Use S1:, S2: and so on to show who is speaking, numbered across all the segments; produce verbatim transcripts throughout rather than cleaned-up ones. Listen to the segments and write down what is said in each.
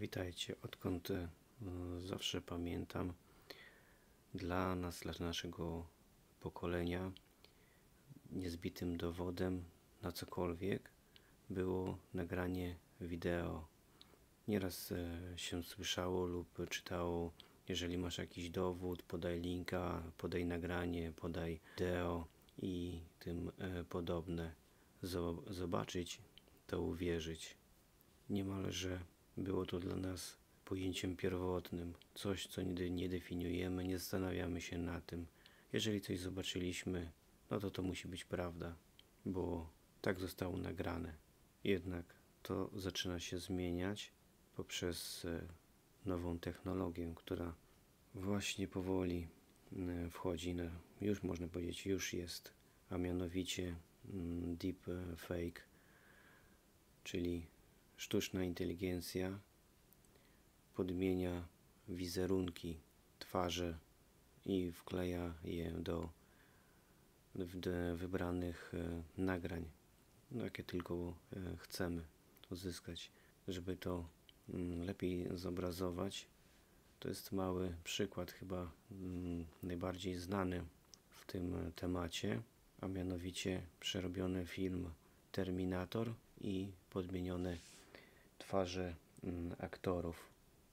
S1: Witajcie. Odkąd e, zawsze pamiętam, dla nas, dla naszego pokolenia, niezbitym dowodem na cokolwiek było nagranie wideo. Nieraz e, się słyszało lub czytało: jeżeli masz jakiś dowód, podaj linka, podaj nagranie, podaj wideo i tym e, podobne. Zobaczyć to uwierzyć. Niemalże było to dla nas pojęciem pierwotnym, coś, co nie, nie definiujemy, nie zastanawiamy się na tym. Jeżeli coś zobaczyliśmy, no to to musi być prawda, bo tak zostało nagrane. Jednak to zaczyna się zmieniać poprzez nową technologię, która właśnie powoli wchodzi, no, już można powiedzieć, już jest, a mianowicie deepfake, czyli sztuczna inteligencja podmienia wizerunki, twarze i wkleja je do, do wybranych nagrań, jakie tylko chcemy uzyskać. Żeby to lepiej zobrazować, to jest mały przykład, chyba najbardziej znany w tym temacie, a mianowicie przerobiony film Terminator i podmienione twarze mm, aktorów.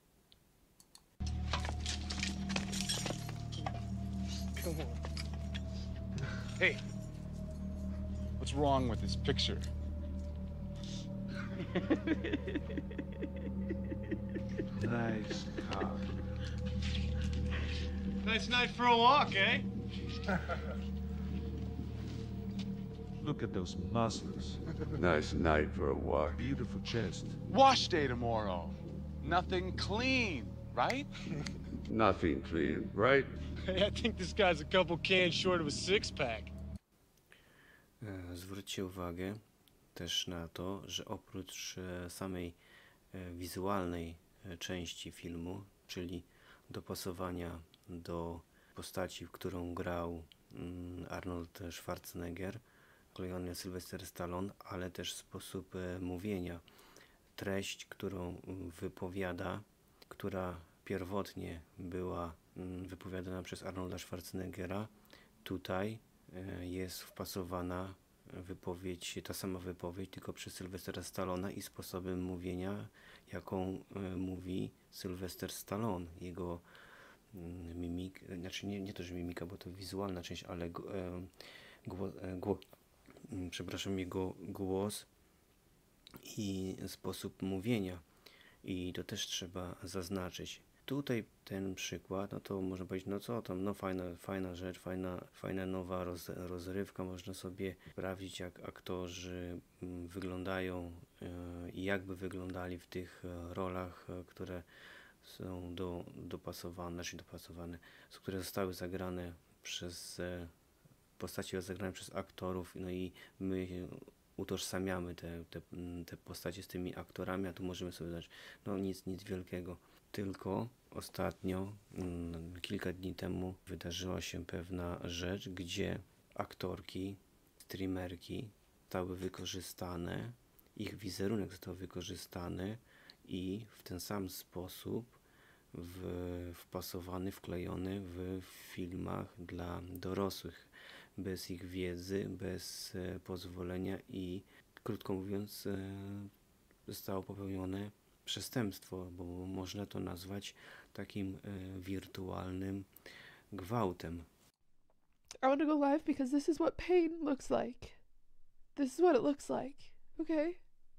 S2: Come on. Hey, what's wrong with this picture?
S3: Nice car.
S4: Nice night for a walk, eh?
S3: Look at those muscles.
S5: Nice night for a walk.
S3: Beautiful chest.
S2: Wash day tomorrow. Nothing clean, right?
S5: Nothing clean, right?
S4: Hey, I think this guy's a couple cans short of a six-pack.
S1: Zwróćcie uwagę też na to, że oprócz samej wizualnej części filmu, czyli dopasowania do postaci, w którą grał Arnold Schwarzenegger, wklejony Sylvester Stallone, ale też sposób mówienia, treść, którą wypowiada, która pierwotnie była wypowiadana przez Arnolda Schwarzeneggera, tutaj jest wpasowana wypowiedź, ta sama wypowiedź, tylko przez Sylvestera Stallona i sposobem mówienia, jaką mówi Sylvester Stallone. Jego mimik, znaczy nie, nie to, że mimika, bo to wizualna część, ale głos, głos, przepraszam, jego głos i sposób mówienia. I to też trzeba zaznaczyć. Tutaj ten przykład, no to można powiedzieć, no co tam, no fajna, fajna rzecz, fajna, fajna nowa roz, rozrywka. Można sobie sprawdzić, jak aktorzy wyglądają i jakby wyglądali w tych rolach, które są do, dopasowane, czy dopasowane, które zostały zagrane przez postaci zagrane przez aktorów, no i my utożsamiamy te, te, te postacie z tymi aktorami, a tu możemy sobie dać, no nic, nic wielkiego. Tylko ostatnio, kilka dni temu, wydarzyła się pewna rzecz, gdzie aktorki, streamerki zostały wykorzystane, ich wizerunek został wykorzystany i w ten sam sposób w, wpasowany, wklejony w filmach dla dorosłych, bez ich wiedzy, bez pozwolenia i, krótko mówiąc, zostało popełnione przestępstwo, bo można to nazwać takim wirtualnym gwałtem.
S6: I want to go live because this is what pain looks like. This is what it looks like. Okay?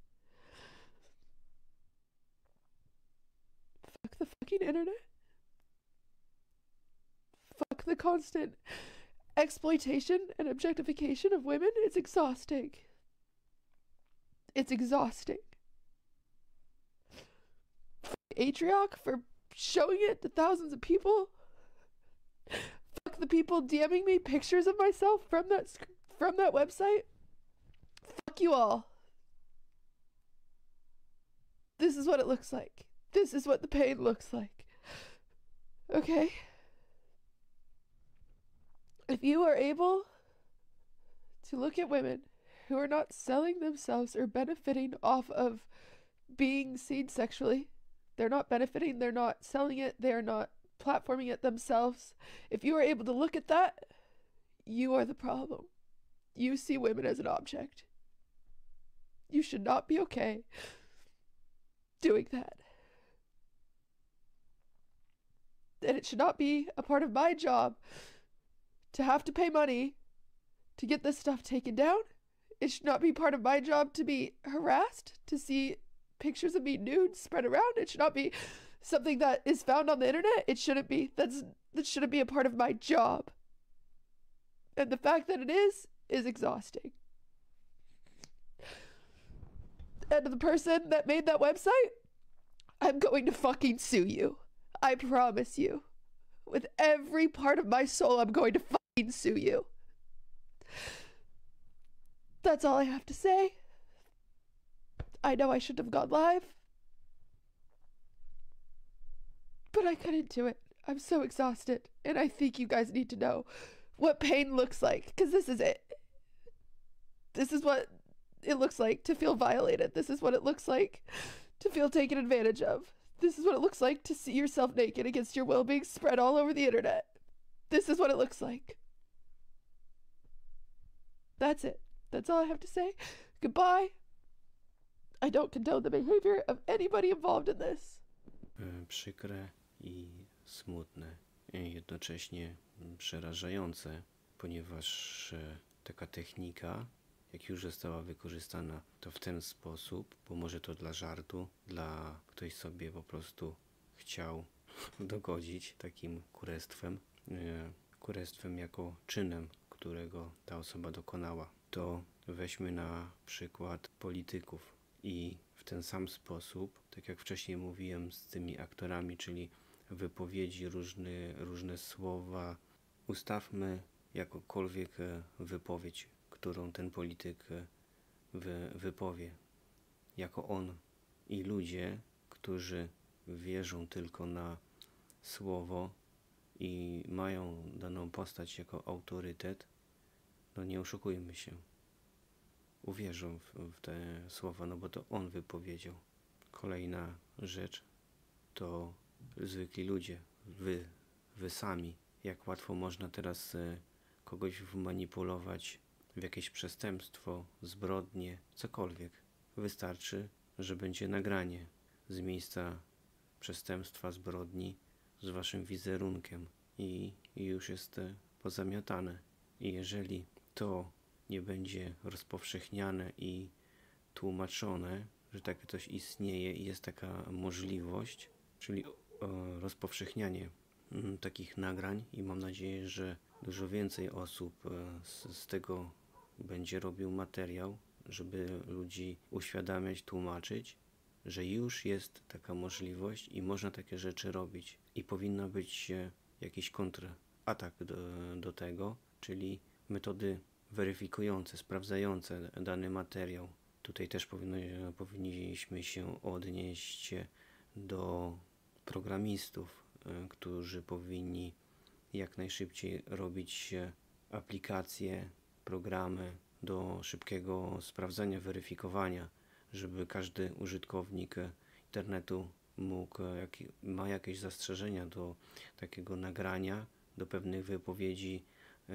S6: Fuck the fucking internet. Fuck the constant exploitation and objectification of women. It's exhausting. It's exhausting. Fuck Atrioc for showing it to thousands of people. Fuck the people DMing me pictures of myself from that sc- from that website. Fuck you all. This is what it looks like. This is what the pain looks like. Okay? If you are able to look at women who are not selling themselves or benefiting off of being seen sexually, They're not benefiting, they're not selling it, they are not platforming it themselves. If you are able to look at that, you are the problem. You see women as an object. You should not be okay doing that. And it should not be a part of my job to have to pay money to get this stuff taken down. It should not be part of my job to be harassed, to see pictures of me nude spread around. It should not be something that is found on the internet. It shouldn't be. That's that shouldn't be a part of my job. And the fact that it is, is exhausting. And the person that made that website, I'm going to fucking sue you. I promise you. With every part of my soul, I'm going to fucking sue you. That's all I have to say. I know I shouldn't have gone live. But I couldn't do it. I'm so exhausted. And I think you guys need to know what pain looks like. Because this is it. This is what it looks like to feel violated. This is what it looks like to feel taken advantage of. This is what it looks like to see yourself naked against your will being spread all over the internet. This is what it looks like. That's it. That's all I have to say. Goodbye. I don't condone the behavior of anybody involved in this.
S1: E, Przykre i smutne, i jednocześnie przerażające, ponieważ e, taka technika, jak już została wykorzystana, to w ten sposób, bo może to dla żartu, dla ktoś sobie po prostu chciał dogodzić takim kurestwem, e, kurestwem jako czynem, którego ta osoba dokonała. To weźmy na przykład polityków i w ten sam sposób, tak jak wcześniej mówiłem z tymi aktorami, czyli wypowiedzi, różne, różne słowa, ustawmy jakąkolwiek e, wypowiedź, którą ten polityk e, wy, wypowie, jako on i ludzie, którzy wierzą tylko na słowo i mają daną postać jako autorytet, no nie oszukujmy się, uwierzą w, w te słowa, no bo to on wypowiedział. Kolejna rzecz to zwykli ludzie, wy, wy sami. Jak łatwo można teraz e, kogoś wmanipulować w jakieś przestępstwo, zbrodnie, cokolwiek. Wystarczy, że będzie nagranie z miejsca przestępstwa, zbrodni z waszym wizerunkiem i, i już jest e, pozamiatane. I jeżeli to nie będzie rozpowszechniane i tłumaczone, że takie coś istnieje i jest taka możliwość, czyli o, rozpowszechnianie m, takich nagrań i mam nadzieję, że dużo więcej osób e, z, z tego będzie robił materiał, żeby ludzi uświadamiać, tłumaczyć, że już jest taka możliwość i można takie rzeczy robić i powinno być e, jakiś kontratak do, do tego, czyli metody weryfikujące, sprawdzające dany materiał. Tutaj też powinno, powinniśmy się odnieść do programistów, którzy powinni jak najszybciej robić aplikacje, programy do szybkiego sprawdzania, weryfikowania, żeby każdy użytkownik internetu mógł, jak ma jakieś zastrzeżenia do takiego nagrania, do pewnych wypowiedzi,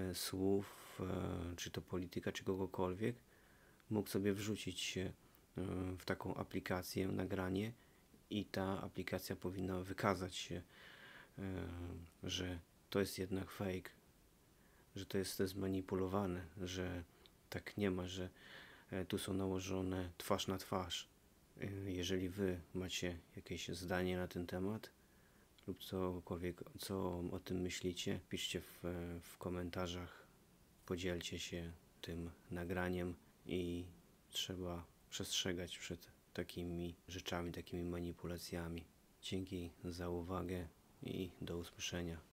S1: słów, czy to polityka, czy kogokolwiek, mógł sobie wrzucić się w taką aplikację, nagranie i ta aplikacja powinna wykazać się, że to jest jednak fake, że to jest zmanipulowane, że tak nie ma, że tu są nałożone twarz na twarz. Jeżeli wy macie jakieś zdanie na ten temat lub cokolwiek, co o tym myślicie, piszcie w, w komentarzach, podzielcie się tym nagraniem i trzeba przestrzegać przed takimi rzeczami, takimi manipulacjami. Dzięki za uwagę i do usłyszenia.